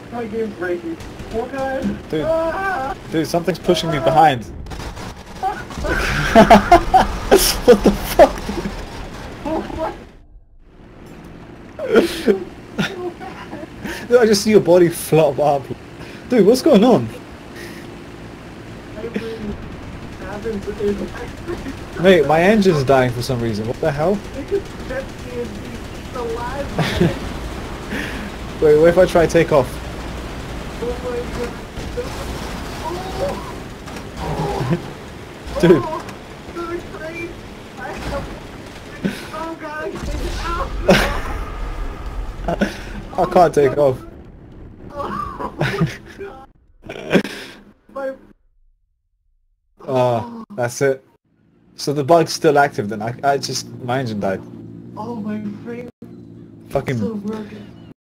My game's breaking. What guys? Dude, dude, something's pushing me behind. What the fuck? Dude, I just see your body flop up. Dude, what's going on? Mate, my engine's dying for some reason. What the hell? Wait, what if I try to take off? Dude. I can't take off. Oh, that's it. So the bug's still active then. My engine died. Oh, my brain. Fucking So broken.